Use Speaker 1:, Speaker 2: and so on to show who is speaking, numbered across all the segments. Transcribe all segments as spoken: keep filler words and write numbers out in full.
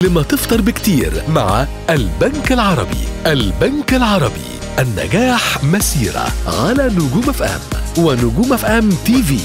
Speaker 1: قبل ما تفطر بكتير مع البنك العربي. البنك العربي، النجاح مسيرة على نجوم اف ام ونجوم اف ام تي في.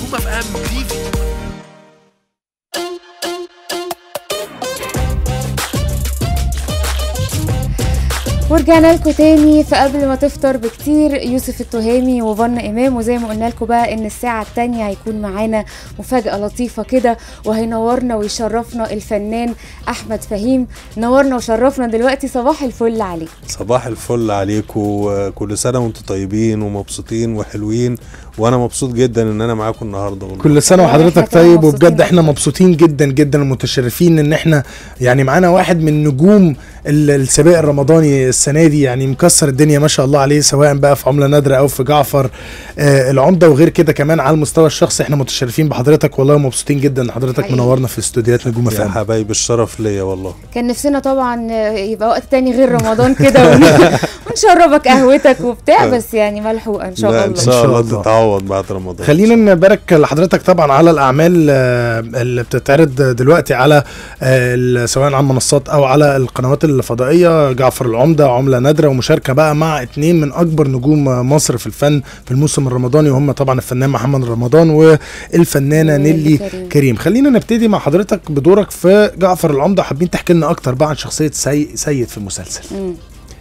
Speaker 2: ورجعنا لكم تاني في قبل ما تفطر بكتير. يوسف التهامي وفن امام، وزي ما قلنا لكم بقى ان الساعه الثانيه هيكون معانا مفاجاه لطيفه كده، وهينورنا ويشرفنا الفنان احمد فهيم. نورنا وشرفنا دلوقتي. صباح الفل عليك.
Speaker 3: صباح الفل عليكم، كل سنه وانتم طيبين ومبسوطين وحلوين، وانا مبسوط جدا ان انا معاكم النهارده والله.
Speaker 4: كل سنه وحضرتك طيب، وبجد احنا مبسوطين جدا جدا ومتشرفين ان احنا يعني معانا واحد من نجوم السباق الرمضاني السنه دي، يعني مكسر الدنيا ما شاء الله عليه، سواء بقى في عمله نادره او في جعفر آه العمده، وغير كده كمان على المستوى الشخصي احنا متشرفين بحضرتك والله، ومبسوطين جدا ان حضرتك حقيقي منورنا في استوديوهات نجوم اف ام.
Speaker 3: يا حبايبي الشرف ليا والله.
Speaker 2: كان نفسنا طبعا يبقى وقت تاني غير رمضان كده ونشربك قهوتك وبتاع، بس يعني ملحوقه ان شاء الله.
Speaker 3: ان شاء الله تتعوض بعد رمضان.
Speaker 4: خلينا نبارك لحضرتك طبعا على الاعمال اللي بتتعرض دلوقتي على سواء على المنصات او على القنوات الفضائيه. جعفر العمده، عمله نادره، ومشاركه بقى مع اتنين من اكبر نجوم مصر في الفن في الموسم الرمضاني، وهم طبعا الفنان محمد رمضان والفنانه نيلي كريم. كريم. خلينا نبتدي مع حضرتك بدورك في جعفر العمده. حابين تحكي لنا اكتر بقى عن شخصيه سي... سيد في المسلسل. م.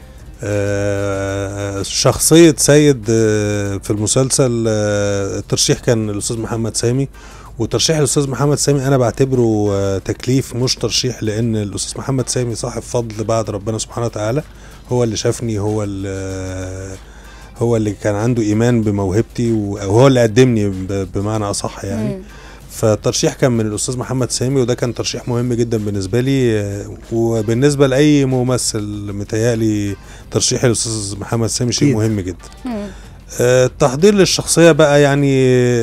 Speaker 3: آه شخصيه سيد في المسلسل، آه الترشيح كان الاستاذ محمد سامي، وترشيح الاستاذ محمد سامي انا بعتبره تكليف مش ترشيح، لان الاستاذ محمد سامي صاحب فضل بعد ربنا سبحانه وتعالى، هو اللي شافني، هو اللي هو اللي كان عنده ايمان بموهبتي، وهو اللي قدمني بمعنى اصح يعني. م. فالترشيح كان من الاستاذ محمد سامي، وده كان ترشيح مهم جدا بالنسبه لي، وبالنسبه لاي ممثل متهيألي ترشيح الاستاذ محمد سامي شيء مهم جدا. م. التحضير للشخصيه بقى يعني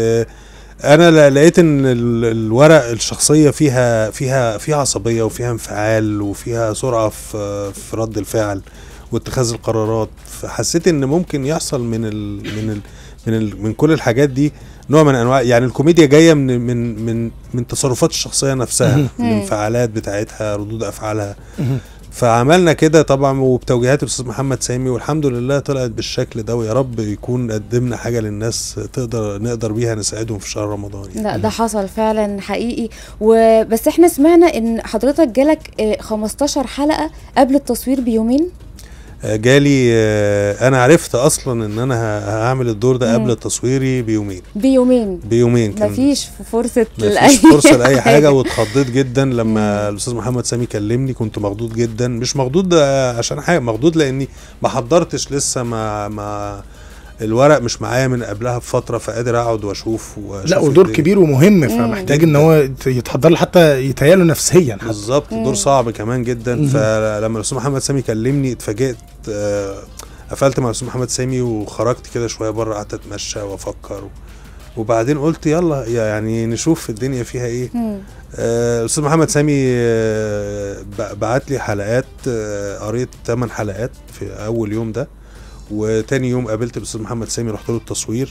Speaker 3: انا لقيت ان الورق الشخصيه فيها فيها فيها عصبيه وفيها انفعال وفيها سرعه في في رد الفعل واتخاذ القرارات، فحسيت ان ممكن يحصل من ال من ال من ال من كل الحاجات دي نوع من انواع يعني الكوميديا جايه من من من من تصرفات الشخصيه نفسها، الانفعالات بتاعتها، ردود افعالها. فعملنا كده طبعا وبتوجيهات الاستاذ محمد سامي، والحمد لله طلعت بالشكل ده، ويا رب يكون قدمنا حاجه للناس تقدر نقدر بيها نساعدهم في شهر رمضان يعني.
Speaker 2: لا ده حصل فعلا حقيقي. وبس احنا سمعنا ان حضرتك جالك خمستاشر حلقه قبل التصوير بيومين.
Speaker 3: جالي انا عرفت اصلا ان انا هعمل الدور ده قبل تصويري بيومين
Speaker 2: بيومين
Speaker 3: بيومين
Speaker 2: مفيش فرصه
Speaker 3: مفيش فرصه لاي حاجه. واتخضيت جدا لما الاستاذ محمد سامي كلمني، كنت مخضوض جدا، مش مخضوض عشان حاجه، مخضوض لاني ما حضرتش لسه، ما ما الورق مش معايا من قبلها بفتره، فقادر اقعد واشوف واشوف.
Speaker 4: لا ودور كبير ومهم، فمحتاج ان هو يتحضر له حتى يتهيأله نفسيا.
Speaker 3: بالظبط، دور صعب كمان جدا. مم. فلما الاستاذ محمد سامي كلمني اتفاجئت، قفلت مع الاستاذ محمد سامي وخرجت كده شويه بره، قعدت اتمشى وافكر، وبعدين قلت يلا يعني نشوف الدنيا فيها ايه. الاستاذ آه محمد سامي آه بعت لي حلقات، آه قريت ثمان حلقات في اول يوم ده، وتاني يوم قابلت الاستاذ محمد سامي، رحت له التصوير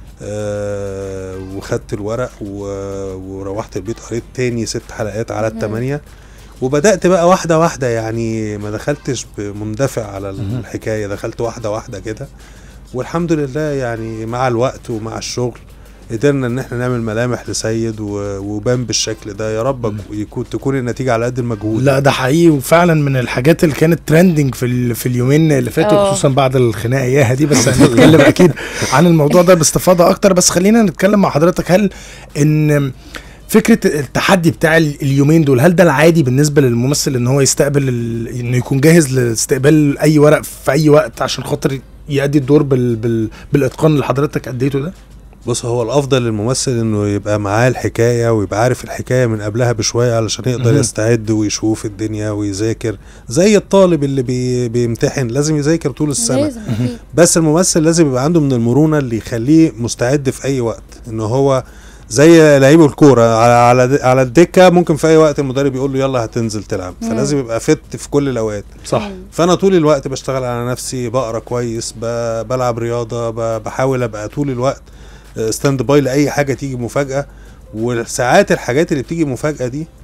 Speaker 3: آه وخدت الورق وروحت البيت، قريت تاني ست حلقات على الثمانيه، وبدأت بقى واحدة واحدة، يعني ما دخلتش مندفع على الحكاية، دخلت واحدة واحدة كده، والحمد لله يعني مع الوقت ومع الشغل قدرنا ان احنا نعمل ملامح لسيد وبان بالشكل ده. يا رب يكون تكون النتيجه على قد المجهود.
Speaker 4: لا ده حقيقي، وفعلا من الحاجات اللي كانت ترندنج في في اليومين اللي فاتوا، خصوصا بعد الخناقه اياها دي، بس هنتكلم اكيد عن الموضوع ده باستفاضه اكتر. بس خلينا نتكلم مع حضرتك، هل ان فكره التحدي بتاع اليومين دول، هل ده العادي بالنسبه للممثل ان هو يستقبل انه يكون جاهز لاستقبال اي ورق في اي وقت عشان خاطر يؤدي الدور بال... بال... بالاتقان اللي حضرتك اديته ده؟
Speaker 3: بص، هو الافضل للممثل انه يبقى معاه الحكايه ويبقى عارف الحكايه من قبلها بشويه علشان يقدر يستعد ويشوف الدنيا ويذاكر، زي الطالب اللي بي بيمتحن لازم يذاكر طول السنه. بس الممثل لازم يبقى عنده من المرونه اللي يخليه مستعد في اي وقت، انه هو زي لعيب الكوره على على على الدكه، ممكن في اي وقت المدرب يقول له يلا هتنزل تلعب، فلازم يبقى فت في كل الاوقات.
Speaker 4: صح.
Speaker 3: فانا طول الوقت بشتغل على نفسي، بقرا كويس، بلعب رياضه، بحاول ابقى طول الوقت ستاند باي لاي حاجه تيجي مفاجاه. وساعات الحاجات اللي بتيجي مفاجاه دي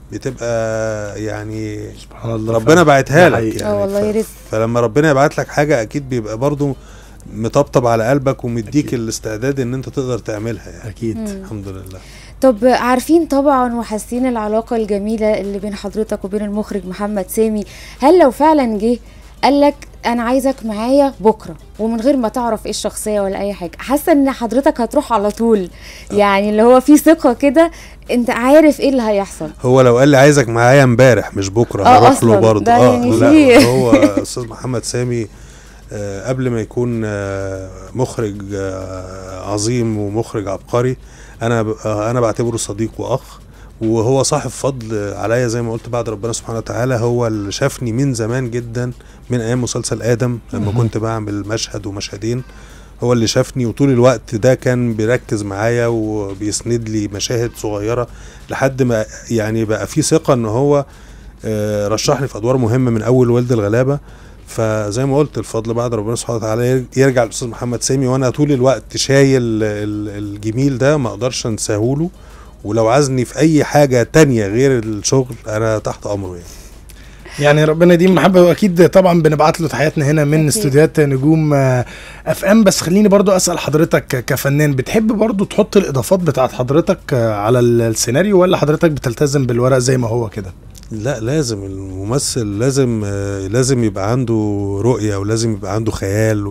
Speaker 3: بتبقى يعني
Speaker 4: سبحان الله
Speaker 3: ربنا بعتها لك يعني.
Speaker 2: اه والله رزق.
Speaker 3: فلما ربنا يبعت لك حاجه اكيد بيبقى برضو مطبطب على قلبك ومديك أكيد. الاستعداد ان انت تقدر تعملها يعني.
Speaker 4: اكيد.
Speaker 2: مم.
Speaker 3: الحمد لله.
Speaker 2: طب عارفين طبعا وحاسين العلاقه الجميله اللي بين حضرتك وبين المخرج محمد سامي، هل لو فعلا جه قال لك انا عايزك معايا بكره ومن غير ما تعرف ايه الشخصيه ولا اي حاجه، حاسه ان حضرتك هتروح على طول؟ يعني اللي هو في ثقه كده، انت عارف ايه اللي هيحصل.
Speaker 3: هو لو قال لي عايزك معايا امبارح مش بكره هروح له برضه. اه
Speaker 2: يعني
Speaker 3: لا هو استاذ محمد سامي آه قبل ما يكون آه مخرج آه عظيم ومخرج عبقري، انا آه انا بعتبره صديق واخ، وهو صاحب فضل عليا زي ما قلت بعد ربنا سبحانه وتعالى. هو اللي شافني من زمان جدا، من ايام مسلسل ادم لما كنت بعمل مشهد ومشهدين، هو اللي شافني وطول الوقت ده كان بيركز معايا وبيسند لي مشاهد صغيره لحد ما يعني بقى في ثقه ان هو رشحني في ادوار مهمه من اول ولد الغلابه. فزي ما قلت الفضل بعد ربنا سبحانه وتعالى يرجع للاستاذ محمد سامي، وانا طول الوقت شايل الجميل ده ما اقدرش انساهوله، ولو عايزني في اي حاجه تانية غير الشغل انا تحت امره يعني.
Speaker 4: يعني ربنا يديم محبه، واكيد طبعا بنبعت له تحياتنا هنا من أكيد. استوديوهات نجوم اف ام. بس خليني برضو اسال حضرتك كفنان، بتحب برضو تحط الاضافات بتاعت حضرتك على السيناريو ولا حضرتك بتلتزم بالورق زي ما هو كده؟
Speaker 3: لا لازم الممثل لازم لازم يبقى عنده رؤيه ولازم يبقى عنده خيال و...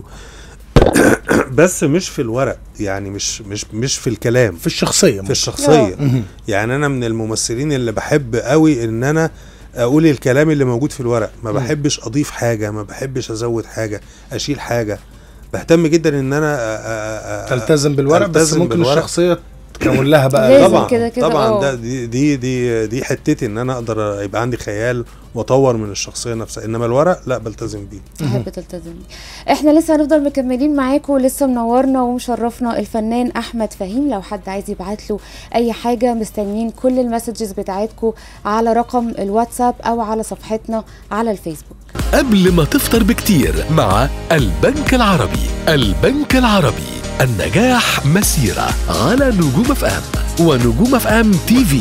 Speaker 3: بس مش في الورق يعني، مش مش مش في الكلام،
Speaker 4: في الشخصيه
Speaker 3: في الشخصيه يعني. انا من الممثلين اللي بحب قوي ان انا اقول الكلام اللي موجود في الورق، ما بحبش اضيف حاجه، ما بحبش ازود حاجه، اشيل حاجه. بهتم جدا ان انا
Speaker 4: تلتزم بالورق، بس ممكن بالورق. الشخصيه تكون لها بقى
Speaker 3: طبعا كده كده طبعا ده دي دي دي دي حتتي ان انا اقدر يبقى عندي خيال واطور من الشخصيه نفسها، انما الورق لا بلتزم بيه.
Speaker 2: احب تلتزم بيه. احنا لسه هنفضل مكملين معاكم، لسه منورنا ومشرفنا الفنان احمد فهيم. لو حد عايز يبعت له اي حاجه مستنيين كل المسجز بتاعتكم على رقم الواتساب او على صفحتنا على الفيسبوك.
Speaker 1: قبل ما تفطر بكتير مع البنك العربي. البنك العربي، النجاح مسيرة على نجوم اف ام ونجوم اف ام تي في.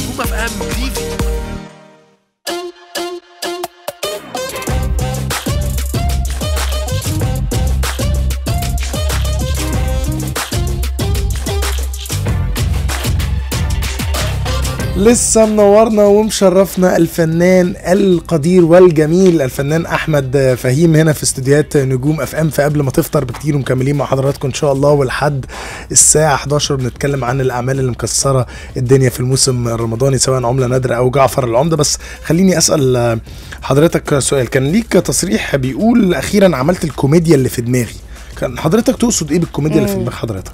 Speaker 4: لسه منورنا ومشرفنا الفنان القدير والجميل الفنان احمد فهيم هنا في استوديوهات نجوم اف ام. فقبل ما تفطر بكتير ومكملين مع حضراتكم ان شاء الله، ولحد الساعه احداشر بنتكلم عن الاعمال اللي مكسره الدنيا في الموسم الرمضاني سواء عمله نادره او جعفر العمده. بس خليني اسال حضرتك سؤال، كان ليك تصريح بيقول اخيرا عملت الكوميديا اللي في دماغي، كان حضرتك تقصد ايه بالكوميديا اللي في دماغ حضرتك؟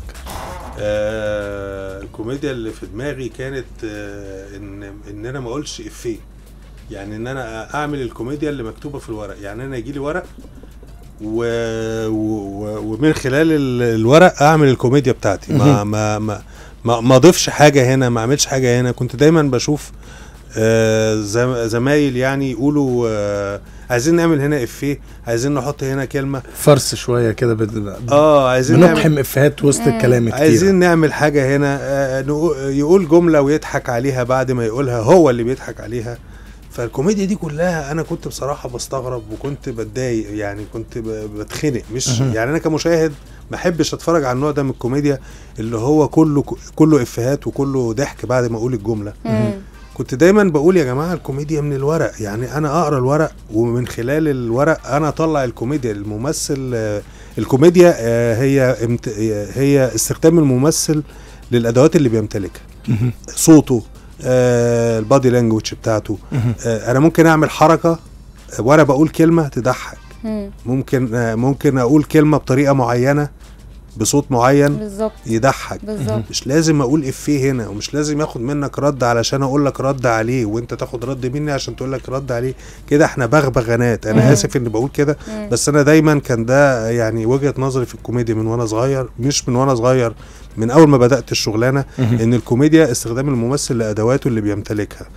Speaker 3: آه الكوميديا اللي في دماغي كانت آه ان ان انا ما اقولش افيه، يعني ان انا اعمل الكوميديا اللي مكتوبه في الورق. يعني انا يجي لي ورق و... و... ومن خلال الورق اعمل الكوميديا بتاعتي، ما ما ما ما, ما اضيفش حاجه هنا، ما اعملش حاجه هنا. كنت دايما بشوف آه زمايل يعني يقولوا آه عايزين نعمل هنا افيه، عايزين نحط هنا كلمه
Speaker 4: فرس شويه كده بد...
Speaker 3: اه عايزين
Speaker 4: نقحم افيهات وسط الكلام كتير،
Speaker 3: عايزين نعمل حاجه هنا آه يقول جمله ويضحك عليها بعد ما يقولها، هو اللي بيضحك عليها. فالكوميديا دي كلها انا كنت بصراحه بستغرب وكنت بتضايق، يعني كنت بتخنق. مش يعني انا كمشاهد ما احبش اتفرج على النوع ده من الكوميديا اللي هو كله كله افيهات وكله ضحك بعد ما اقول الجمله. كنت دايما بقول يا جماعه الكوميديا من الورق، يعني انا اقرا الورق ومن خلال الورق انا اطلع الكوميديا. الممثل الكوميديا هي هي استخدام الممثل للادوات اللي بيمتلكها، صوته، البادي لانجويج بتاعته. انا ممكن اعمل حركه وانا بقول كلمه تضحك، ممكن ممكن اقول كلمه بطريقه معينه بصوت معين بالزبط. يضحك بالزبط. مش لازم اقول افيه هنا، ومش لازم اخد منك رد علشان اقول لك رد عليه وانت تاخد رد مني عشان تقول لك رد عليه. كده احنا بغبغانات. انا مم. اسف اني بقول كده، بس انا دايما كان ده يعني وجهة نظري في الكوميديا من وانا صغير، مش من وانا صغير، من اول ما بدأت الشغلانه، ان الكوميديا استخدام الممثل لادواته اللي بيمتلكها.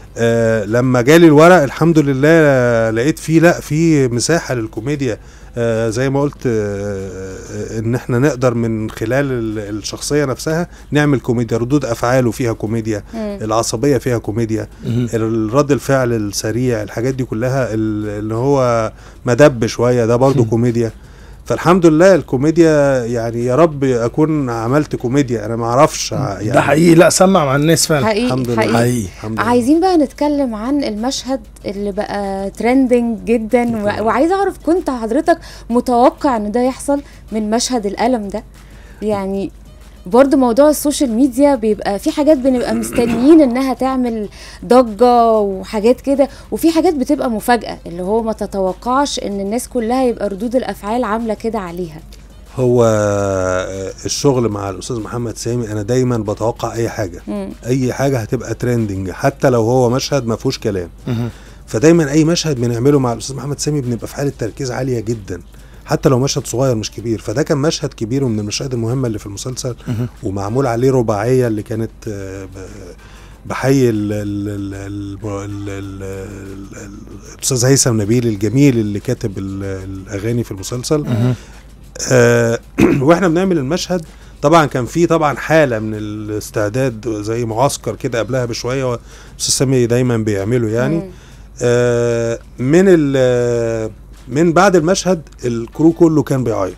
Speaker 3: آه لما جالي الورق الحمد لله آه لقيت فيه لا في مساحه للكوميديا. آه زي ما قلت آه ان احنا نقدر من خلال الشخصيه نفسها نعمل كوميديا، ردود افعاله فيها كوميديا، مم. العصبيه فيها كوميديا، الرد الفعل السريع، الحاجات دي كلها اللي هو مدب شويه ده برضو كوميديا. فالحمد لله الكوميديا يعني يا رب اكون عملت كوميديا، انا ما اعرفش يعني.
Speaker 4: ده حقيقي، لا سمع مع الناس فعلا.
Speaker 2: حقيقي
Speaker 3: الحمد لله.
Speaker 2: حقيقي.
Speaker 3: الحمد لله.
Speaker 2: عايزين بقى نتكلم عن المشهد اللي بقى ترندنج جدا، وعايزه اعرف كنت حضرتك متوقع ان ده يحصل من مشهد القلم ده؟ يعني برضو موضوع السوشيال ميديا بيبقى في حاجات بنبقى مستنيين انها تعمل ضجة وحاجات كده، وفي حاجات بتبقى مفاجأة اللي هو ما تتوقعش ان الناس كلها يبقى ردود الافعال عاملة كده عليها.
Speaker 3: هو الشغل مع الاستاذ محمد سامي انا دايما بتوقع اي حاجة م. اي حاجة هتبقى ترندنج حتى لو هو مشهد ما فيهوش كلام. م. فدايما اي مشهد بنعمله مع الاستاذ محمد سامي بنبقى في حالة تركيز عالية جدا حتى لو مشهد صغير مش كبير. فده كان مشهد كبير ومن المشاهد المهمة اللي في المسلسل، ومعمول عليه رباعية اللي كانت بحيي الأستاذ هيثم نبيل الجميل اللي كاتب الأغاني في المسلسل. آه واحنا بنعمل المشهد طبعا كان في طبعا حالة من الاستعداد زي معسكر كده قبلها بشوية، الأستاذ سامي دايما بيعمله يعني. آه من ال من بعد المشهد الكرو كله كان بيعيط،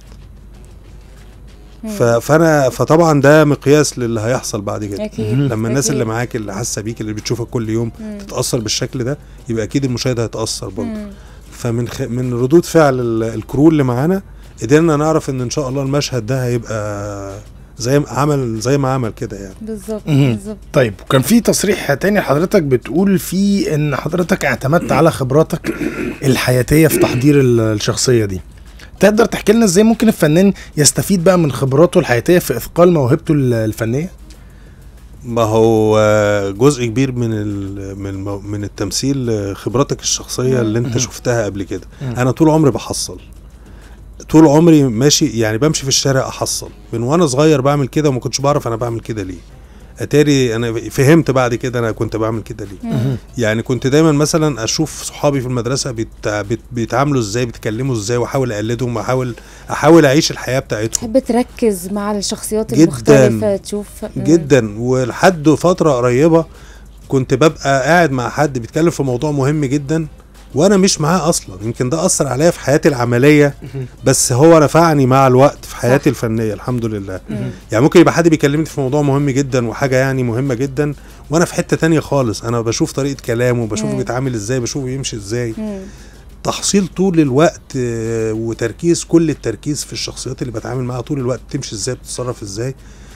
Speaker 3: فانا فطبعا ده مقياس للي هيحصل بعد كده. لما الناس أكيد. اللي معاك اللي حاسه بيك اللي بتشوفك كل يوم مم. تتاثر بالشكل ده، يبقى اكيد المشاهد هيتاثر برضه. فمن خ... من ردود فعل الكرو اللي معانا قدرنا نعرف ان ان شاء الله المشهد ده هيبقى زي ما عمل زي ما عمل كده يعني.
Speaker 2: بالظبط بالظبط.
Speaker 4: طيب وكان في تصريح تاني حضرتك بتقول فيه ان حضرتك اعتمدت على خبراتك الحياتيه في تحضير الشخصيه دي. تقدر تحكي لنا ازاي ممكن الفنان يستفيد بقى من خبراته الحياتيه في اثقال موهبته الفنيه؟
Speaker 3: ما هو جزء كبير من من من التمثيل خبراتك الشخصيه اللي انت شفتها قبل كده. انا طول عمري بحصل، طول عمري ماشي يعني بمشي في الشارع احصل، من وانا صغير بعمل كده وما كنتش بعرف انا بعمل كده ليه. اتاري انا فهمت بعد كده انا كنت بعمل كده ليه. يعني كنت دايما مثلا اشوف صحابي في المدرسه بيت بيتعاملوا ازاي، بيتكلموا ازاي، واحاول اقلدهم واحاول احاول اعيش الحياه بتاعتهم.
Speaker 2: تحب تركز مع الشخصيات المختلفه تشوف
Speaker 3: جدا. ولحد فتره قريبه كنت ببقى قاعد مع حد بيتكلم في موضوع مهم جدا وانا مش معاه اصلا، يمكن ده اثر عليا في حياتي العمليه بس هو نفعني مع الوقت في حياتي الفنيه الحمد لله. يعني ممكن يبقى حد بيكلمني في موضوع مهم جدا وحاجه يعني مهمه جدا وانا في حته تانية خالص، انا بشوف طريقه كلامه، بشوفه بيتعامل ازاي، بشوفه بيمشي ازاي. تحصيل طول الوقت وتركيز، كل التركيز في الشخصيات اللي بتعامل معاها طول الوقت، تمشي ازاي، بتتصرف ازاي.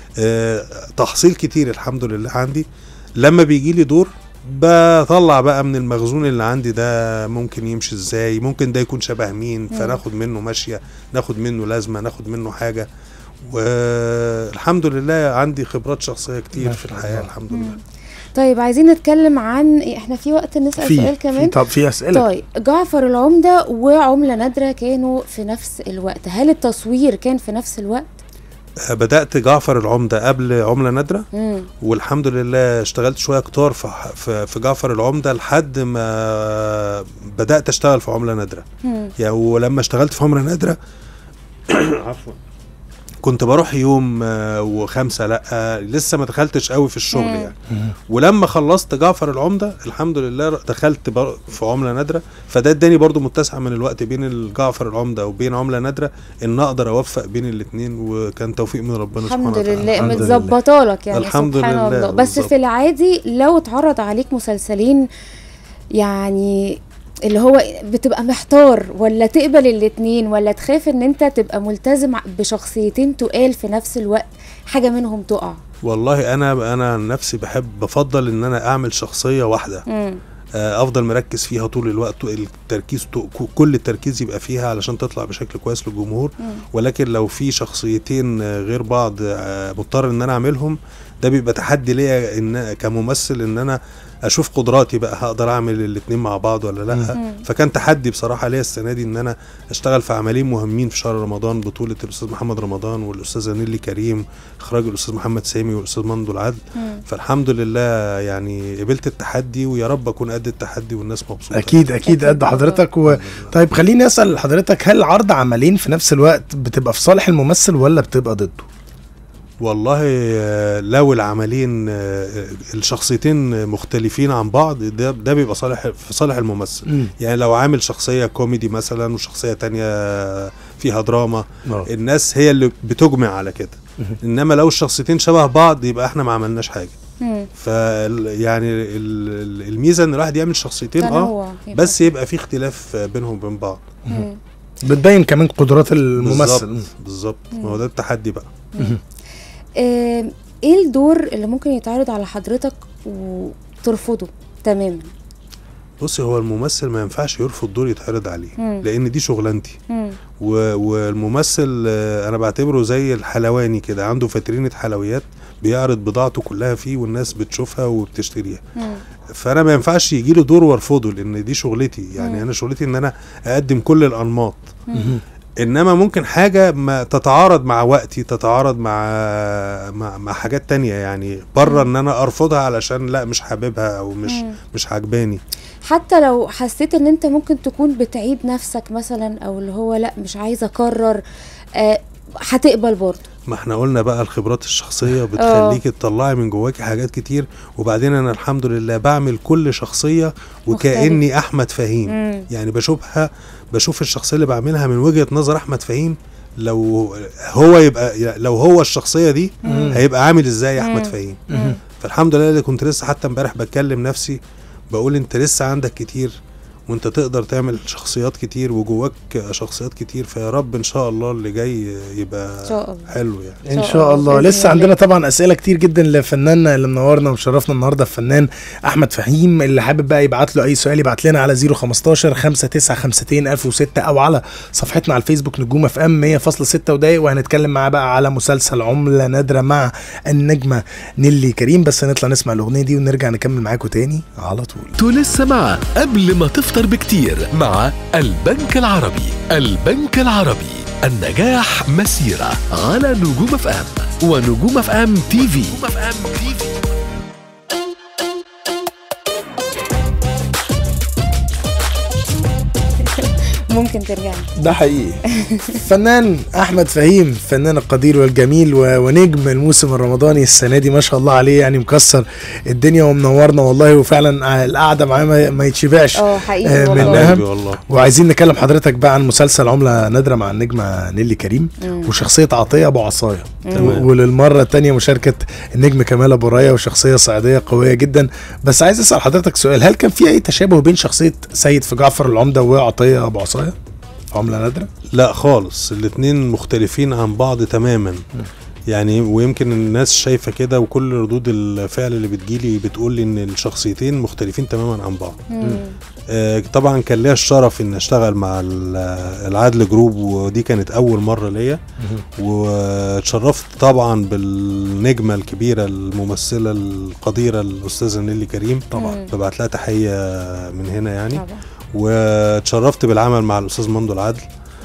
Speaker 3: تحصيل كتير الحمد لله عندي. لما بيجي لي دور بطلع بقى من المخزون اللي عندي ده ممكن يمشي ازاي، ممكن ده يكون شبه مين، فناخد منه ماشية، ناخد منه لازمة، ناخد منه حاجة. والحمد لله عندي خبرات شخصية كتير في الحياة الحمد لله.
Speaker 2: طيب عايزين نتكلم عن احنا في وقت نسأل
Speaker 4: في
Speaker 2: سؤال كمان.
Speaker 4: طب في أسئلة.
Speaker 2: طيب جعفر العمدة وعملة نادرة كانوا في نفس الوقت، هل التصوير كان في نفس الوقت؟
Speaker 3: بدأت جعفر العمدة قبل عملة نادرة، مم. والحمد لله اشتغلت شوية كتار في في جعفر العمدة لحد ما بدأت اشتغل في عملة نادرة. يعني ولما اشتغلت في عملة نادرة عفوا كنت بروح يوم وخمسة لا لسه ما دخلتش قوي في الشغل يعني. ولما خلصت جعفر العمدة الحمد لله دخلت في عملة نادرة، فده اداني برضو متسع من الوقت بين جعفر العمدة وبين عملة نادرة ان اقدر اوفق بين الاثنين، وكان توفيق من ربنا سبحانه وتعالى.
Speaker 2: الحمد لله متظبطه لك يعني
Speaker 3: الحمد
Speaker 2: سبحان
Speaker 3: لله
Speaker 2: الله. بس بالزبط. في العادي لو اتعرض عليك مسلسلين يعني اللي هو بتبقى محتار ولا تقبل الاتنين، ولا تخاف ان انت تبقى ملتزم بشخصيتين تقال في نفس الوقت حاجة منهم تقع؟
Speaker 3: والله انا انا نفسي بحب بفضل ان انا اعمل شخصية واحدة مم. افضل مركز فيها طول الوقت، التركيز كل التركيز يبقى فيها علشان تطلع بشكل كويس للجمهور. مم. ولكن لو في شخصيتين غير بعض مضطر ان انا اعملهم، ده بيبقى تحدي ليا ان كممثل ان انا اشوف قدراتي بقى هقدر اعمل الاتنين مع بعض ولا لا.
Speaker 2: مم.
Speaker 3: فكان تحدي بصراحه ليا السنه دي ان انا اشتغل في عملين مهمين في شهر رمضان، بطوله الاستاذ محمد رمضان والاستاذه نيلي كريم، اخراج الاستاذ محمد سامي والاستاذ مندو العدل.
Speaker 2: مم.
Speaker 3: فالحمد لله يعني قبلت التحدي، ويا رب اكون قد التحدي والناس مبسوطه.
Speaker 4: اكيد اكيد قد حضرتك. و... طيب خليني اسال حضرتك، هل عرض عملين في نفس الوقت بتبقى في صالح الممثل ولا بتبقى ضده؟
Speaker 3: والله لو العملين الشخصيتين مختلفين عن بعض ده ده بيبقى صالح في صالح الممثل. م. يعني لو عامل شخصيه كوميدي مثلا وشخصيه تانية فيها دراما، أوه. الناس هي اللي بتجمع على كده. انما لو الشخصيتين شبه بعض يبقى احنا ما عملناش حاجه. ف يعني الميزه ان الواحد يعمل شخصيتين اه بس يبقى في اختلاف بينهم وبين بعض.
Speaker 4: بتبين كمان قدرات الممثل.
Speaker 3: بالظبط، ما هو ده التحدي بقى.
Speaker 2: ايه الدور اللي ممكن يتعرض على حضرتك وترفضه تماما؟
Speaker 3: بصي، هو الممثل ما ينفعش يرفض دور يتعرض عليه. مم. لان دي شغلانتي. والممثل انا بعتبره زي الحلواني كده، عنده فترينة حلويات بيعرض بضاعته كلها فيه والناس بتشوفها وبتشتريها. مم. فانا ما ينفعش يجي له دور وارفضه، لان دي شغلتي. يعني مم. انا شغلتي ان انا اقدم كل الانماط. مم. انما ممكن حاجه ما تتعارض مع وقتي، تتعارض مع مع, مع حاجات تانية يعني بره، ان انا ارفضها علشان لا مش حاببها او مش مم. مش عجباني.
Speaker 2: حتى لو حسيت ان انت ممكن تكون بتعيد نفسك مثلا، او اللي هو لا مش عايزه اكرر، آه هتقبل برضه.
Speaker 3: ما احنا قلنا بقى الخبرات الشخصيه بتخليكي تطلعي من جواكي حاجات كتير. وبعدين انا الحمد لله بعمل كل شخصيه وكاني مختلف. احمد فهيم. مم. يعني بشوفها بشوف الشخصيه اللي بعملها من وجهه نظر احمد فهيم. لو هو يبقى لو هو الشخصيه دي مم. هيبقى عامل ازاي احمد مم. فهيم. مم. فالحمد لله اللي كنت لسه حتى امبارح بتكلم نفسي بقول انت لسه عندك كتير، وانت تقدر تعمل شخصيات كتير وجواك شخصيات كتير. فيا رب ان شاء الله اللي جاي يبقى إن شاء الله. حلو يعني
Speaker 4: ان شاء الله. لسه عندنا طبعا اسئله كتير جدا لفناننا اللي منورنا ومشرفنا النهارده، الفنان احمد فهيم. اللي حابب بقى يبعت له اي سؤال يبعت لنا على صفر خمستاشر خمسة تسعة خمسة ألف وستة او على صفحتنا على الفيسبوك نجوم اف ام مية فاصلة ستة ودقايق. وهنتكلم معاه بقى على مسلسل عمله نادره مع النجمه نيلي كريم. بس نطلع نسمع الاغنيه دي ونرجع نكمل معاكم تاني على طول.
Speaker 1: تو لسه مع قبل ما تفطر بكتير مع البنك العربي. البنك العربي، النجاح مسيرة على نجوم اف ام ونجوم اف ام تي في.
Speaker 2: ممكن ترجع.
Speaker 4: ده حقيقي. فنان احمد فهيم، فنان القدير والجميل ونجم الموسم الرمضاني السنه دي ما شاء الله عليه، يعني مكسر الدنيا ومنورنا والله. وفعلا القعده معاه ما يتشبعش
Speaker 2: اه حقيقي
Speaker 4: والله. وعايزين نكلم حضرتك بقى عن مسلسل عمله نادره مع النجمه نيلي كريم مم. وشخصيه عطيه ابو عصايه، وللمره الثانيه مشاركه النجم كمال ابو رايه وشخصيه صعيديه قويه جدا. بس عايز اسال حضرتك سؤال، هل كان في اي تشابه بين شخصيه سيد في جعفر العمده وعطيه ابو عصايه عمله نادره؟
Speaker 3: لا خالص، الاتنين مختلفين عن بعض تماما. م. يعني ويمكن الناس شايفه كده، وكل ردود الفعل اللي بتجيلي بتقول لي ان الشخصيتين مختلفين تماما عن بعض. آه طبعا كان ليا الشرف ان اشتغل مع العدل جروب، ودي كانت اول مره ليا. واتشرفت طبعا بالنجمه الكبيره الممثله القديره الاستاذه نيلي كريم، طبعا ببعت لها تحيه من هنا يعني. طبعا. واتشرفت بالعمل مع الاستاذ مندو العدل،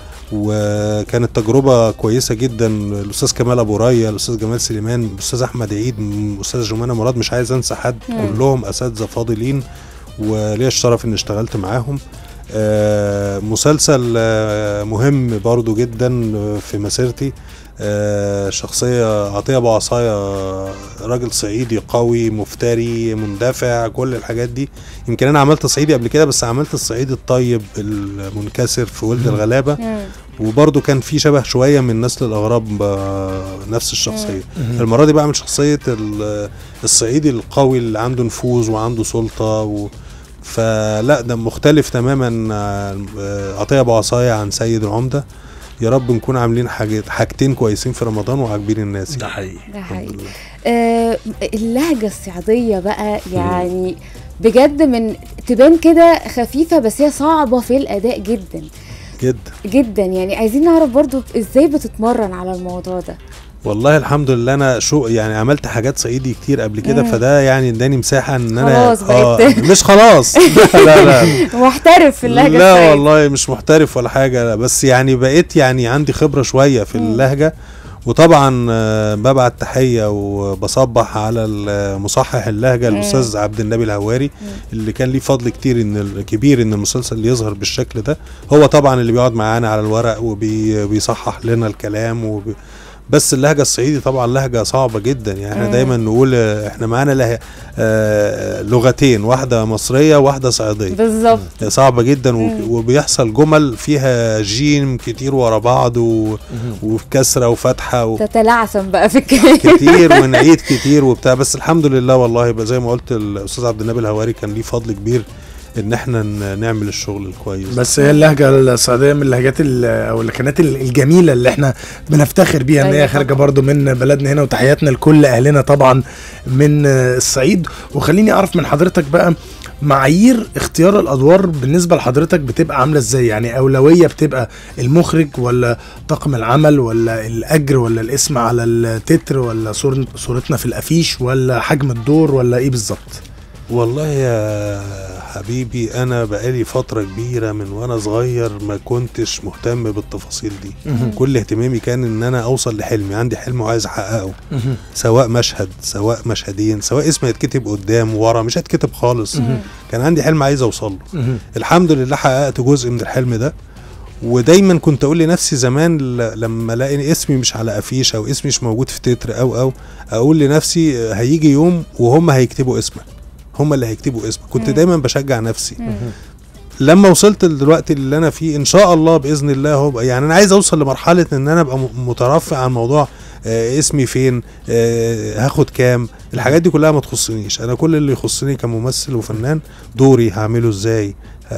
Speaker 3: وكانت تجربه كويسه جدا. الاستاذ كمال ابو رايه، الاستاذ جمال سليمان، الاستاذ احمد عيد، الاستاذ جمانه مراد، مش عايز انسى حد. مم. كلهم اساتذه فاضلين وليا الشرف اني اشتغلت معاهم. آه مسلسل آه مهم برضو جدا في مسيرتي. آه شخصيه عطيه ابو عصايه، راجل صعيدي قوي مفتري مندفع، كل الحاجات دي. يمكن انا عملت صعيدي قبل كده، بس عملت الصعيدي الطيب المنكسر في ولد الغلابه، وبرضو كان في شبه شويه من نسل الاغراب نفس الشخصيه. المره دي بعمل شخصيه الصعيدي القوي اللي عنده نفوذ وعنده سلطه و فلا ده مختلف تماما عطيه ابو عصايه عن سيد العمده. يا رب نكون عاملين حاجات حاجتين كويسين في رمضان وعاجبين الناس.
Speaker 4: ده حقيقي.
Speaker 2: ده حقيقي. آه اللهجه الصعيديه بقى يعني بجد من تبان كده خفيفه، بس هي صعبه في الاداء جدا
Speaker 3: جدا
Speaker 2: جدا. يعني عايزين نعرف برضو ازاي بتتمرن على الموضوع ده.
Speaker 3: والله الحمد لله انا شو يعني عملت حاجات صعيدي كتير قبل كده،
Speaker 2: مم.
Speaker 3: فده يعني اداني مساحه ان انا
Speaker 2: خلاص بقيت
Speaker 3: مش خلاص لا لا
Speaker 2: محترف في اللهجه
Speaker 3: لا
Speaker 2: الصعيدي.
Speaker 3: والله مش محترف ولا حاجه، لا بس يعني بقيت يعني عندي خبره شويه في
Speaker 2: مم.
Speaker 3: اللهجه. وطبعا آه، ببعت تحيه وبصبح على المصحح اللهجه
Speaker 2: مم.
Speaker 3: الاستاذ عبد النبي الهواري،
Speaker 2: مم.
Speaker 3: اللي كان ليه فضل كتير ان ال- كبير ان المسلسل يظهر بالشكل ده. هو طبعا اللي بيقعد معانا على الورق وبيصحح لنا الكلام وبي بس اللهجه الصعيدي طبعا لهجه صعبه جدا، يعني احنا
Speaker 2: مم.
Speaker 3: دايما نقول آه، احنا معانا له... آه لغتين، واحده مصريه وواحده صعيديه.
Speaker 2: بالظبط.
Speaker 3: صعبه جدا وب-
Speaker 2: مم.
Speaker 3: وبيحصل جمل فيها جيم كتير ورا بعض و... وكسره وفتحه و...
Speaker 2: تتلعثم بقى في الكلام.
Speaker 3: كتير ونعيد كتير وبتاع، بس الحمد لله والله يبقى زي ما قلت الاستاذ عبد النبي الهواري كان ليه فضل كبير ان احنا ن- نعمل الشغل الكويس.
Speaker 4: بس هي اللهجه الصعيديه من اللهجات ال- او الكلمات ال- الجميله اللي احنا بنفتخر بيها ان
Speaker 2: أيوة
Speaker 4: هي خارجه
Speaker 2: طبعاً.
Speaker 4: برضو من بلدنا هنا، وتحياتنا لكل اهلنا طبعا من آه، الصعيد. وخليني اعرف من حضرتك بقى معايير اختيار الادوار بالنسبه لحضرتك بتبقى عامله ازاي؟ يعني اولويه بتبقى المخرج ولا طاقم العمل ولا الاجر ولا الاسم على التتر ولا صور صورتنا في الافيش ولا حجم الدور ولا ايه بالظبط؟
Speaker 3: والله يا حبيبي انا بقالي فتره كبيره من وانا صغير ما كنتش مهتم بالتفاصيل دي.
Speaker 4: مهم.
Speaker 3: كل اهتمامي كان ان انا اوصل لحلمي، عندي حلم وعايز احققه،
Speaker 4: مهم.
Speaker 3: سواء مشهد سواء مشهدين سواء اسم يتكتب قدام ورا مش هيتكتب خالص.
Speaker 2: مم.
Speaker 3: كان عندي حلم عايز اوصل له.
Speaker 4: مهم.
Speaker 3: الحمد لله حققت جزء من الحلم ده. ودايما كنت اقول لنفسي زمان ل- لما الاقي اسمي مش على افيش او اسمي مش موجود في تتر او او اقول لنفسي آه، هيجي يوم وهم هيكتبوا اسمك، هم اللي هيكتبوا اسمك. كنت
Speaker 2: مم.
Speaker 3: دايما بشجع نفسي.
Speaker 2: مم.
Speaker 3: لما وصلت دلوقتي اللي انا فيه ان شاء الله باذن الله هو بقى- يعني انا عايز اوصل لمرحله ان انا ابقى م- مترفع عن موضوع آه اسمي فين، آه هاخد كام، الحاجات دي كلها ما تخصنيش. انا كل اللي يخصني كممثل وفنان دوري هعمله ازاي،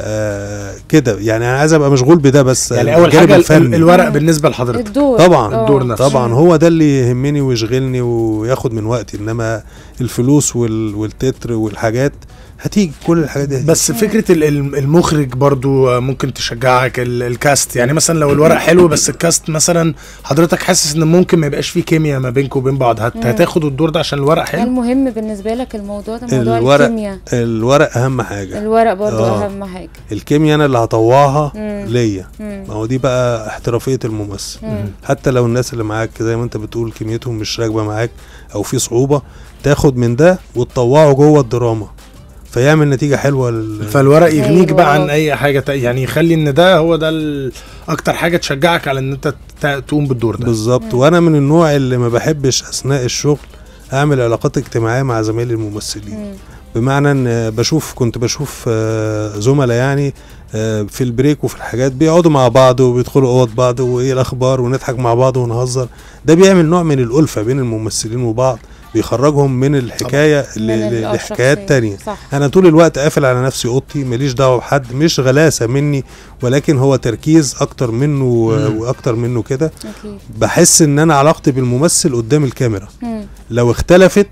Speaker 3: آه كده يعني انا عايز ابقى مشغول بده بس.
Speaker 4: يعني اول
Speaker 3: الجانب
Speaker 4: حاجه ال-
Speaker 3: الفني.
Speaker 4: الورق
Speaker 2: مم.
Speaker 4: بالنسبه لحضرتك.
Speaker 2: الدور
Speaker 3: طبعا
Speaker 2: آه.
Speaker 4: الدور نفسه.
Speaker 3: طبعا هو ده اللي يهمني ويشغلني وياخد من وقتي، انما الفلوس وال والتتر والحاجات هتيجي، كل الحاجات دي هتيجي.
Speaker 4: بس فكره ال- ال- المخرج برضو ممكن تشجعك، ال- الكاست يعني مثلا لو الورق حلو بس الكاست مثلا حضرتك حاسس ان ممكن ما يبقاش فيه كيمياء ما بينكم وبين بعض، هت-
Speaker 2: مم.
Speaker 4: هتاخد الدور ده عشان الورق
Speaker 2: هل
Speaker 4: حلو؟
Speaker 2: مهم بالنسبه لك الموضوع ده، موضوع
Speaker 3: الورق
Speaker 2: الكيمياء؟
Speaker 3: الورق اهم حاجه.
Speaker 2: الورق برضو
Speaker 3: آه.
Speaker 2: اهم حاجه.
Speaker 3: الكيمياء انا اللي هطوعها
Speaker 2: مم.
Speaker 3: ليا،
Speaker 2: مم.
Speaker 3: ما هو دي بقى احترافيه الممثل.
Speaker 2: مم.
Speaker 3: حتى لو الناس اللي معاك زي ما انت بتقول كيميتهم مش راكبه معاك او في صعوبه، تاخد من ده وتطوعه جوه الدراما فيعمل نتيجه حلوه لل...
Speaker 4: فالورق يغنيك
Speaker 2: أيوة.
Speaker 4: بقى عن اي حاجه تا- يعني يخلي ان ده هو ده ال- اكتر حاجه تشجعك على ان انت ت- تقوم بالدور ده.
Speaker 3: بالظبط.
Speaker 2: مم.
Speaker 3: وانا من النوع اللي ما بحبش اثناء الشغل اعمل علاقات اجتماعيه مع زمايلي الممثلين.
Speaker 2: مم.
Speaker 3: بمعنى ان بشوف كنت بشوف آه، زملاء يعني آه، في البريك وفي الحاجات بيقعدوا مع بعض وبيدخلوا اوض بعض وايه الاخبار ونضحك مع بعض ونهزر. ده بيعمل نوع من الالفه بين الممثلين وبعض، بيخرجهم من الحكايه ل-
Speaker 2: من
Speaker 3: ل-
Speaker 2: ال- آه،
Speaker 3: لحكايات
Speaker 2: الشخصية.
Speaker 3: تانية.
Speaker 2: صح.
Speaker 3: انا طول الوقت قافل على نفسي اوضتي، ماليش دعوه بحد، مش غلاسه مني ولكن هو تركيز اكتر منه
Speaker 4: مم.
Speaker 3: واكتر منه كده.
Speaker 2: اكيد.
Speaker 3: بحس ان انا علاقتي بالممثل قدام الكاميرا
Speaker 2: مم.
Speaker 3: لو اختلفت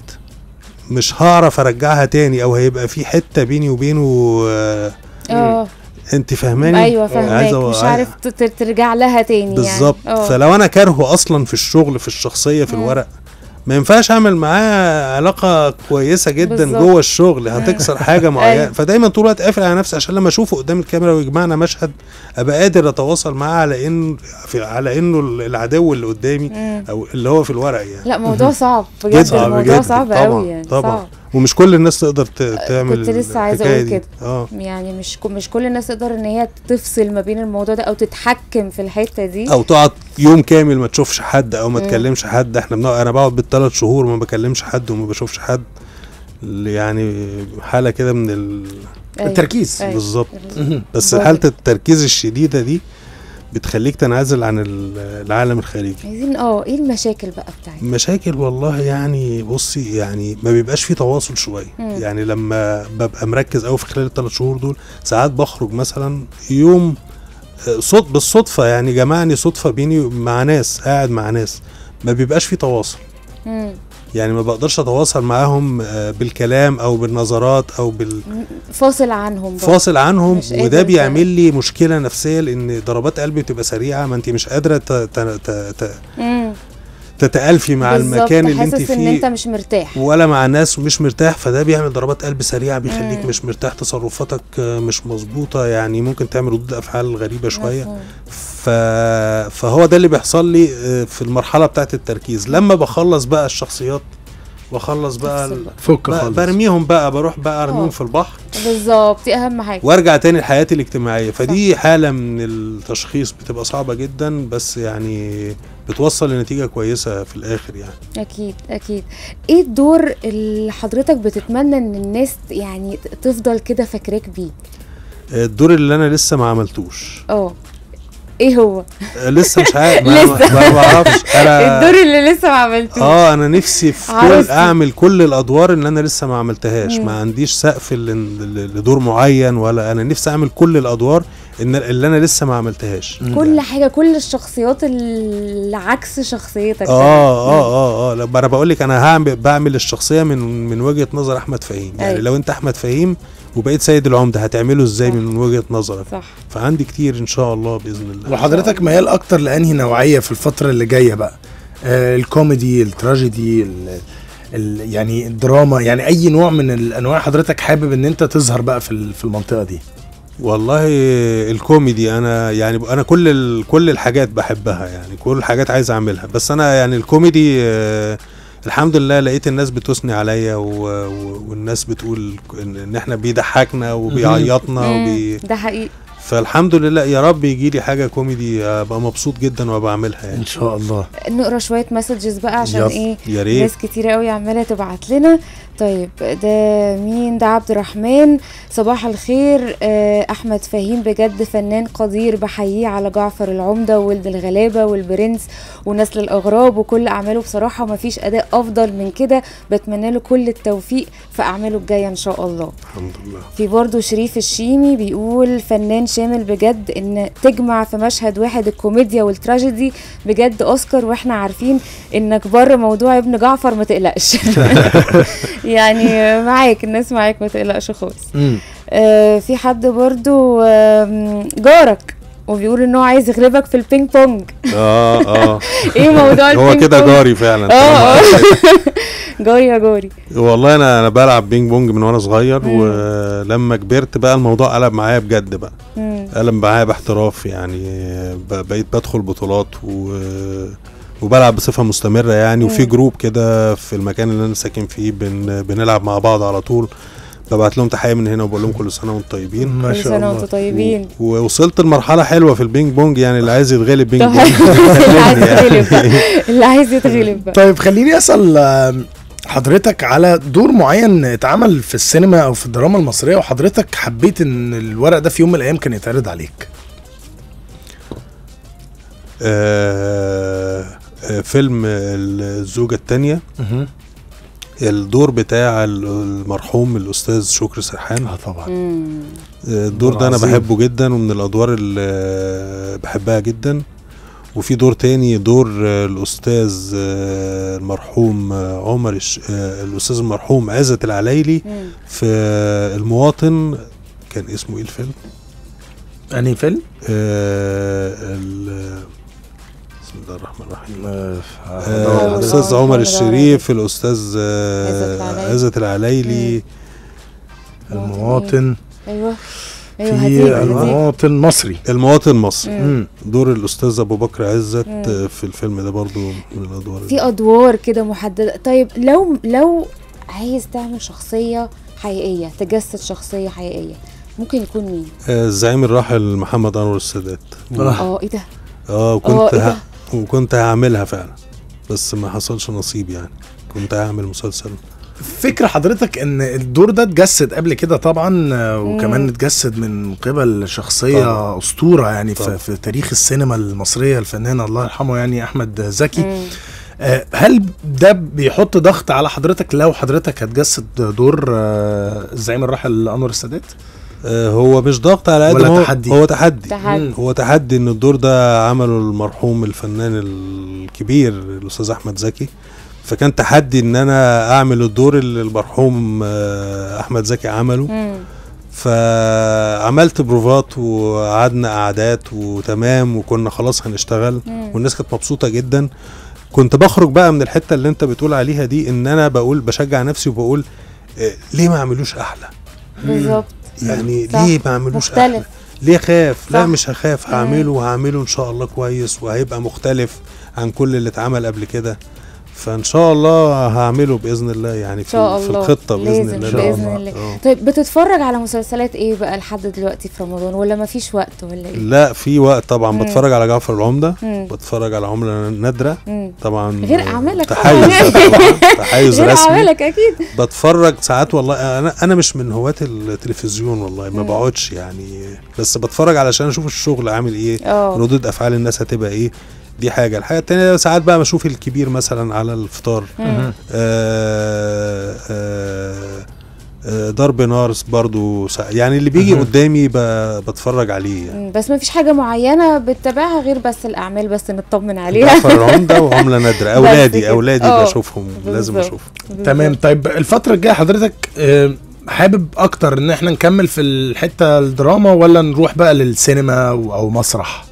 Speaker 3: مش هعرف ارجعها تاني، او هيبقى في حته بيني وبينه آه،
Speaker 2: اه
Speaker 3: انت فاهماني؟
Speaker 2: ايوه
Speaker 3: عايز
Speaker 2: فاهماك،
Speaker 3: أبقى-
Speaker 2: مش عارف ت- ت- ترجع لها تاني
Speaker 3: بالظبط.
Speaker 2: يعني. اه.
Speaker 3: فلو انا كارهه اصلا في الشغل في الشخصيه في
Speaker 2: مم.
Speaker 3: الورق ما ينفعش اعمل معاه علاقه كويسه جدا
Speaker 2: بالظبط.
Speaker 3: جوه الشغل، هتكسر حاجه معينه.
Speaker 2: أيوة.
Speaker 3: فدايما طول الوقت قافل على نفسي عشان لما اشوفه قدام الكاميرا ويجمعنا مشهد ابقى قادر اتواصل معاه على ان في على انه العدو اللي قدامي
Speaker 2: مم.
Speaker 3: او اللي هو في الورق يعني.
Speaker 2: لا موضوع صعب بجد،
Speaker 3: جدا.
Speaker 2: الموضوع
Speaker 3: جدا.
Speaker 2: صعب
Speaker 3: طبعا
Speaker 2: قوي يعني.
Speaker 3: طبعا
Speaker 2: صعب.
Speaker 3: ومش كل الناس تقدر ت- تعمل
Speaker 2: كنت لسه عايزة
Speaker 3: الحكاية
Speaker 2: أقول
Speaker 3: دي.
Speaker 2: كده.
Speaker 3: اه
Speaker 2: يعني مش ك- مش كل الناس تقدر ان هي تفصل ما بين الموضوع ده او تتحكم في الحته دي.
Speaker 3: او تقعد يوم كامل ما تشوفش حد او ما
Speaker 2: مم.
Speaker 3: تكلمش حد. احنا بنقعد انا بقعد بالثلاث شهور ما بكلمش حد وما بشوفش حد، يعني حاله كده من ال...
Speaker 2: أيوة.
Speaker 4: التركيز.
Speaker 2: أيوة.
Speaker 3: بالظبط.
Speaker 4: مهم.
Speaker 3: بس
Speaker 2: برافو.
Speaker 3: حاله التركيز الشديده دي بتخليك تنعزل عن ال- العالم الخارجي.
Speaker 2: عايزين اه ايه المشاكل بقى بتاعتنا؟
Speaker 3: مشاكل والله يعني بصي يعني ما بيبقاش في تواصل شويه.
Speaker 2: مم.
Speaker 3: يعني لما ببقى مركز قوي في خلال الثلاث شهور دول ساعات بخرج مثلا يوم آه، صوت بالصدفه يعني جمعني صدفه بيني مع ناس، قاعد مع ناس ما بيبقاش في تواصل.
Speaker 2: مم.
Speaker 3: يعني ما بقدرش اتواصل معاهم آه، بالكلام او بالنظرات او بالفاصل
Speaker 2: فاصل عنهم برضه.
Speaker 3: عنهم.
Speaker 2: مش قادر
Speaker 3: وده
Speaker 2: ت-
Speaker 3: بيعمل لي مشكله نفسيه لان ضربات قلبي بتبقى سريعه، ما انت مش قادره ت... ت... ت... ت...
Speaker 2: مم.
Speaker 3: تتألفي مع المكان اللي انت
Speaker 2: حاسس ان
Speaker 3: فيه
Speaker 2: انت مش مرتاح
Speaker 3: ولا مع ناس ومش مرتاح، فده بيعمل ضربات قلب سريعه، بيخليك مش مرتاح، تصرفاتك مش مظبوطه، يعني ممكن تعمل ردود افعال غريبه شويه. ف... فهو ده اللي بيحصل لي في المرحله بتاعه التركيز. لما بخلص بقى الشخصيات واخلص بقى ال...
Speaker 4: فك
Speaker 3: بقى
Speaker 4: خالص،
Speaker 3: برميهم بقى، بروح بقى ارميهم في البحر
Speaker 2: بالظبط، دي اهم حاجه،
Speaker 3: وارجع تاني لحياتي الاجتماعيه. فدي حاله من التشخيص بتبقى صعبه جدا، بس يعني بتوصل لنتيجه كويسه في الاخر يعني.
Speaker 2: اكيد اكيد. ايه الدور اللي حضرتك بتتمنى ان الناس يعني تفضل كده فاكراك بيه؟
Speaker 3: الدور اللي انا لسه ما عملتوش.
Speaker 2: اه ايه هو؟
Speaker 3: لسه مش عارف،
Speaker 2: لسه
Speaker 3: ما بعرفش انا
Speaker 2: الدور اللي لسه ما عملتوش.
Speaker 3: اه انا نفسي في كل اعمل كل الادوار اللي انا لسه ما عملتهاش. مم. ما عنديش سقف لدور معين، ولا انا نفسي اعمل كل الادوار اللي انا لسه ما عملتهاش.
Speaker 2: كل حاجه، كل الشخصيات اللي عكس شخصيتك.
Speaker 3: اه اه اه اه لا انا بقول لك انا هعمل بعمل الشخصيه من من وجهه نظر احمد فهيم. يعني أي. لو انت احمد فهيم وبقيت سيد العمده هتعمله ازاي؟ صح. من وجهه نظرك.
Speaker 2: صح.
Speaker 3: فعندي كتير ان شاء الله باذن الله.
Speaker 4: وحضرتك ميال اكتر لانهي نوعيه في الفتره اللي جايه بقى؟ آه الكوميدي، التراجيدي، ال يعني الدراما، يعني اي نوع من الانواع حضرتك حابب ان انت تظهر بقى في في المنطقه دي؟
Speaker 3: والله الكوميدي انا يعني انا كل كل الحاجات بحبها، يعني كل الحاجات عايز اعملها، بس انا يعني الكوميدي آه الحمد لله لقيت الناس بتثني عليا، والناس بتقول ان احنا بيضحكنا وبيعيطنا وبي
Speaker 2: ده حقيقي.
Speaker 3: فالحمد لله، يا رب يجي لي حاجه كوميدي ابقى مبسوط جدا وبعملها يعني.
Speaker 4: ان شاء الله.
Speaker 2: نقرا شويه مسجز بقى عشان ايه
Speaker 3: يا ريت.
Speaker 2: ناس كتير قوي عماله تبعت لنا. طيب ده مين ده؟ عبد الرحمن، صباح الخير. احمد فهيم بجد فنان قدير، بحييه على جعفر العمده وولد الغلابه والبرنس ونسل الاغراب وكل اعماله بصراحه، ومفيش اداء افضل من كده. بتمنى له كل التوفيق في اعماله الجايه ان شاء الله.
Speaker 3: الحمد لله.
Speaker 2: في برضه شريف الشيمي بيقول فنان شامل بجد، ان تجمع في مشهد واحد الكوميديا والتراجيدي بجد اوسكار، واحنا عارفين انك بره موضوع ابن جعفر ما تقلقش. يعني معاك، الناس معاك ما تقلقش خالص. آه في حد برضو آه جارك وبيقول انه عايز يغلبك في البينج بونج.
Speaker 3: اه اه
Speaker 2: ايه موضوع البينج
Speaker 3: هو كده جاري فعلا.
Speaker 2: اه اه جاري يا جاري.
Speaker 3: والله انا انا بلعب بينج بونج من وانا صغير، ولما كبرت بقى الموضوع قلب معايا بجد بقى. مم. قلب معايا باحتراف، يعني بقيت بدخل بطولات و وبلعب بصفه مستمره يعني. وفي جروب كده في المكان اللي انا ساكن فيه بن بنلعب مع بعض على طول. ببعت لهم تحيه من هنا وبقول لهم كل سنه وانتم طيبين.
Speaker 4: ما شاء الله.
Speaker 2: كل سنه وانتم طيبين.
Speaker 3: ووصلت لمرحله حلوه في البينج بونج، يعني اللي عايز يتغلب بينج بونج.
Speaker 2: اللي عايز يتغلب اللي عايز يتغلب.
Speaker 4: طيب خليني اسال حضرتك على دور معين اتعمل في السينما او في الدراما المصريه وحضرتك حبيت ان الورق ده في يوم من الايام كان يتعرض عليك.
Speaker 3: آه فيلم الزوجة التانية. الدور بتاع المرحوم الأستاذ شكري سرحان.
Speaker 4: اه طبعا.
Speaker 3: الدور ده أنا بحبه جدا، ومن الأدوار اللي بحبها جدا. وفي دور تاني، دور الأستاذ المرحوم عمر الأستاذ المرحوم عزت العلايلي في المواطن. كان اسمه إيه الفيلم؟
Speaker 4: أنهي فيلم؟
Speaker 3: آه بسم الله الرحمن الرحيم. الأستاذ عمر الشريف، الأستاذ عزت العلايلي.
Speaker 4: المواطن.
Speaker 2: أيوه
Speaker 4: أيوه في المواطن مصري.
Speaker 3: المواطن مصري. دور الأستاذ أبو بكر عزت مم. في الفيلم ده برضو من الأدوار.
Speaker 2: في أدوار كده محددة. طيب لو لو عايز تعمل شخصية حقيقية، تجسد شخصية حقيقية، ممكن يكون مين؟
Speaker 3: الزعيم الراحل محمد أنور السادات.
Speaker 2: اه ايه ده؟
Speaker 3: اه وكنت ه... وكنت هعملها فعلا، بس ما حصلش نصيب يعني. كنت هعمل مسلسل.
Speaker 4: فكرة حضرتك ان الدور ده اتجسد قبل كده طبعا، وكمان اتجسد من قبل شخصية طبعا. اسطورة يعني في, في تاريخ السينما المصرية، الفنان الله يرحمه يعني احمد زكي. آه هل ده بيحط ضغط على حضرتك لو حضرتك هتجسد دور آه الزعيم الراحل انور السادات؟
Speaker 3: هو مش ضغط على قد
Speaker 4: هو
Speaker 3: تحدي. هو تحدي.
Speaker 2: تحدي.
Speaker 3: هو تحدي ان الدور ده عمله المرحوم الفنان الكبير الاستاذ احمد زكي، فكان تحدي ان انا اعمل الدور اللي المرحوم احمد زكي عمله. مم. فعملت بروفات وقعدنا قعدات وتمام، وكنا خلاص هنشتغل. مم. والناس كانت مبسوطه جدا. كنت بخرج بقى من الحته اللي انت بتقول عليها دي، ان انا بقول بشجع نفسي وبقول آه ليه ما اعملوش احلى
Speaker 2: بالظبط.
Speaker 3: يعني
Speaker 2: صح.
Speaker 3: ليه ما اعملوش
Speaker 2: مختلف.
Speaker 3: احلى، ليه خاف؟
Speaker 2: صح.
Speaker 3: لا مش هخاف، هعمله وهعمله ان شاء الله كويس وهيبقى مختلف عن كل اللي اتعمل قبل كده. فان شاء الله هعمله باذن الله يعني في,
Speaker 2: شاء
Speaker 3: في
Speaker 2: الله.
Speaker 3: الخطه باذن
Speaker 2: لازم
Speaker 3: الله.
Speaker 2: باذن الله.
Speaker 3: آه.
Speaker 2: طيب بتتفرج على مسلسلات ايه بقى لحد دلوقتي في رمضان، ولا ما فيش وقت ولا ايه؟
Speaker 3: لا في وقت طبعا.
Speaker 2: مم.
Speaker 3: بتفرج على جعفر العمدة،
Speaker 2: مم.
Speaker 3: بتفرج على عملة نادرة
Speaker 2: مم.
Speaker 3: طبعا،
Speaker 2: غير اعمالك
Speaker 3: تحيز طبعا، تحيز
Speaker 2: غير
Speaker 3: رسمي.
Speaker 2: اعمالك اكيد.
Speaker 3: بتفرج ساعات والله، انا انا مش من هواة التلفزيون والله، ما
Speaker 2: مم.
Speaker 3: بقعدش يعني، بس بتفرج علشان اشوف الشغل عامل ايه،
Speaker 2: اه
Speaker 3: ردود افعال الناس هتبقى ايه. دي حاجه. الحاجه التانية ساعات بقى بشوف الكبير مثلا على الفطار.
Speaker 2: مم.
Speaker 3: آه آه آه ضرب نار برضو سا- يعني اللي بيجي
Speaker 4: مهم.
Speaker 3: قدامي ب- بتفرج عليه يعني.
Speaker 2: مم. بس ما فيش حاجه معينه بتتابعها غير بس الاعمال بس نطمن عليها.
Speaker 3: جعفر العمدة وعملة نادرة. أولادي
Speaker 2: كده.
Speaker 3: أولادي
Speaker 2: اه.
Speaker 3: بشوفهم، لازم
Speaker 2: بالظبط.
Speaker 3: أشوفهم.
Speaker 4: تمام. طيب الفترة الجاية حضرتك آه، حابب اكتر ان احنا نكمل في الحتة الدراما ولا نروح بقى للسينما او أو مسرح؟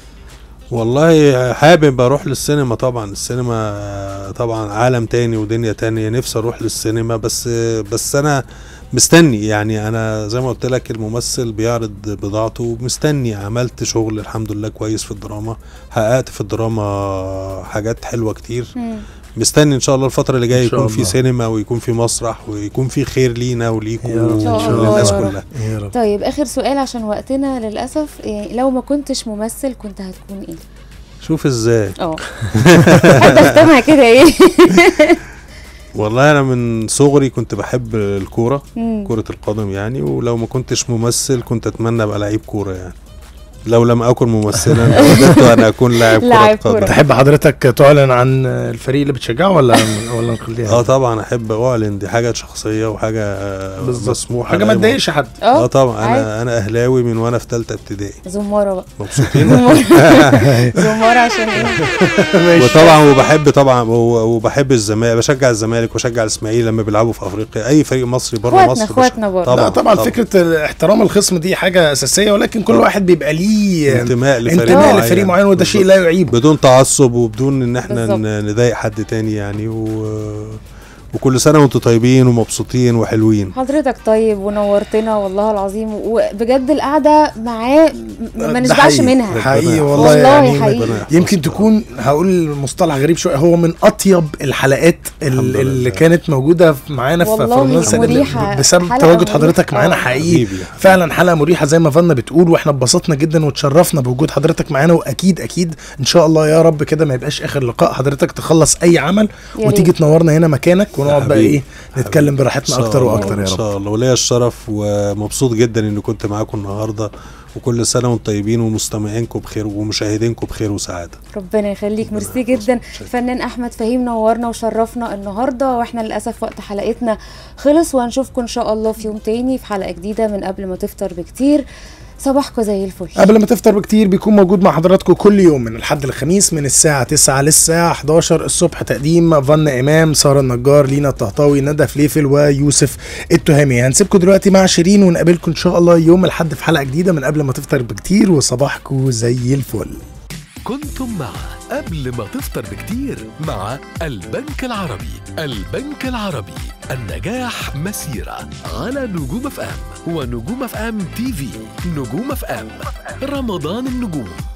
Speaker 3: والله حابب أروح للسينما طبعا. السينما طبعا عالم تاني ودنيا تانية، نفسي أروح للسينما، بس بس أنا مستني يعني. أنا زي ما قلت لك الممثل بيعرض بضاعته، مستني. عملت شغل الحمد لله كويس في الدراما، حققت في الدراما حاجات حلوة كتير.
Speaker 2: مم.
Speaker 3: مستني ان شاء الله الفترة اللي جاية
Speaker 4: إن شاء
Speaker 3: يكون في
Speaker 4: الله.
Speaker 3: سينما ويكون في مسرح ويكون في خير لينا وليكم
Speaker 4: يا رب. إن شاء الله
Speaker 3: وللناس
Speaker 2: يا رب.
Speaker 3: كلها.
Speaker 4: يا رب.
Speaker 2: طيب اخر سؤال عشان وقتنا للاسف، يعني لو ما كنتش ممثل كنت هتكون ايه؟
Speaker 3: شوف ازاي.
Speaker 2: اه حد استمع كده ايه.
Speaker 3: والله انا من صغري كنت بحب الكورة،
Speaker 2: مم.
Speaker 3: كرة القدم يعني، ولو ما كنتش ممثل كنت اتمنى ابقى لعيب كورة يعني. لو لم اكن ممثلا وددت ان اكون لاعب
Speaker 2: لاعب
Speaker 3: كرة
Speaker 2: كورة.
Speaker 3: قدم.
Speaker 4: تحب حضرتك تعلن عن الفريق اللي بتشجعه ولا ولا نخليها؟
Speaker 3: اه طبعا احب اعلن، دي حاجة شخصية وحاجة آه،
Speaker 4: بالظبط.
Speaker 3: مسموحة.
Speaker 4: حاجة ما
Speaker 3: لأي
Speaker 4: تضايقش حد.
Speaker 3: اه طبعا.
Speaker 2: عادي.
Speaker 3: انا انا اهلاوي من وانا في ثالثة ابتدائي.
Speaker 2: زمارة بقى.
Speaker 3: مبسوطين.
Speaker 2: زمارة عشان ايه؟
Speaker 3: وطبعا وبحب طبعا وبحب الزمالك، بشجع الزمالك وبشجع الاسماعيلي لما بيلعبوا في افريقيا، اي فريق مصري بره
Speaker 2: اخواتنا
Speaker 3: مصر بش-
Speaker 2: اخواتنا برضه.
Speaker 4: لا طبعا فكرة احترام الخصم دي حاجة أساسية، ولكن كل واحد بيبقى ليه
Speaker 3: انتماء لفريق
Speaker 4: انتماء
Speaker 3: معين.
Speaker 4: لفريق معين، وده شيء لا يعيب.
Speaker 3: بدون تعصب وبدون ان احنا
Speaker 2: بالظبط.
Speaker 3: ن- نضايق حد تاني يعني. و... وكل سنة وانتم طيبين ومبسوطين وحلوين.
Speaker 2: حضرتك طيب ونورتنا والله العظيم، وبجد القعده معاه م- ما
Speaker 4: ده
Speaker 2: نشبعش
Speaker 4: حقيقي.
Speaker 2: منها.
Speaker 4: حقيقي والله,
Speaker 2: والله
Speaker 4: يعني
Speaker 2: حقيقي.
Speaker 3: ربنا يحفظك.
Speaker 4: يمكن تكون هقول مصطلح غريب شويه، هو من اطيب الحلقات
Speaker 3: الحمد
Speaker 4: ال- اللي
Speaker 3: لله.
Speaker 4: كانت موجوده معانا في
Speaker 2: والله
Speaker 4: رمضان السنه دي
Speaker 2: مريحة.
Speaker 4: بسبب
Speaker 2: حلقة
Speaker 4: تواجد
Speaker 2: مريحة.
Speaker 4: حضرتك معانا.
Speaker 2: آه.
Speaker 4: حقيقي
Speaker 3: حبيبي.
Speaker 4: فعلا حلقه مريحه زي ما فانا بتقول، واحنا اتبسطنا جدا وتشرفنا بوجود حضرتك معانا. واكيد اكيد ان شاء الله يا رب كده ما يبقاش اخر لقاء، حضرتك تخلص اي عمل
Speaker 2: يا
Speaker 4: وتيجي
Speaker 2: ريت.
Speaker 4: تنورنا هنا مكانك ونقعد بقى
Speaker 3: حبيبي.
Speaker 4: ايه نتكلم براحتنا
Speaker 3: إن شاء
Speaker 4: اكتر
Speaker 3: الله.
Speaker 4: واكتر يا
Speaker 3: ان
Speaker 4: رب.
Speaker 3: شاء الله. وليا الشرف ومبسوط جدا اني كنت معاكم النهارده، وكل سنة وانتم طيبين ومستمعينكم بخير ومشاهدينكم بخير وسعادة.
Speaker 2: ربنا يخليك، ميرسي جدا. الفنان احمد فهيم نورنا وشرفنا النهارده، واحنا للاسف وقت حلقتنا خلص، وهنشوفكم ان شاء الله في يوم تاني في حلقه جديده من قبل ما تفطر بكتير. صباحكم زي الفل.
Speaker 4: قبل ما تفطر بكتير بيكون موجود مع حضراتكم كل يوم من الحد الخميس من الساعة تسعة للساعة حداشر الصبح. تقديم فن إمام، سارة النجار، لينا الطهطاوي، ندى فليفل ويوسف التهامي. هنسيبكم دلوقتي مع شيرين ونقابلكم إن شاء الله يوم الحد في حلقة جديدة من قبل ما تفطر بكتير، وصباحكم زي الفل.
Speaker 1: كنتم مع قبل ما تفطر بكتير مع البنك العربي. البنك العربي، النجاح مسيرة على نجوم اف ام ونجوم اف ام تي في. نجوم اف ام، رمضان النجوم.